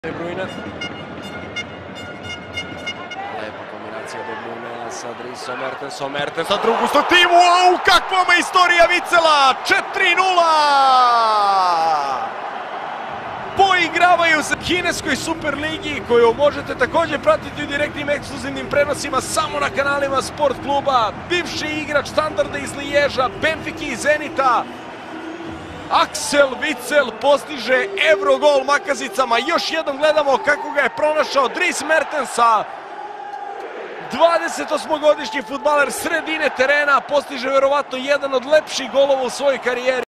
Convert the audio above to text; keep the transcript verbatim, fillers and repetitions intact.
De Bruyne. Lepa kombinacija De Bruyne sa Drisom Mertensom. Mertens na drugu stativu. Au, kakva majstorija Vicela! četiri nula! Poigravaju se kineskoj Superligi koju možete također pratiti u direktnim ekskluzivnim prenosima samo na kanalima Sport kluba. Bivši igrač Standarda iz Liježa, Benfike i Zenita. Axel Witsel postiže Evrogol makazicama. Još jednom gledamo kako ga je pronašao Dries Mertensa. dvadesetosmogodišnji fudbaler sredine terena postiže verovatno jedan od lepših golova u svojoj karijeri.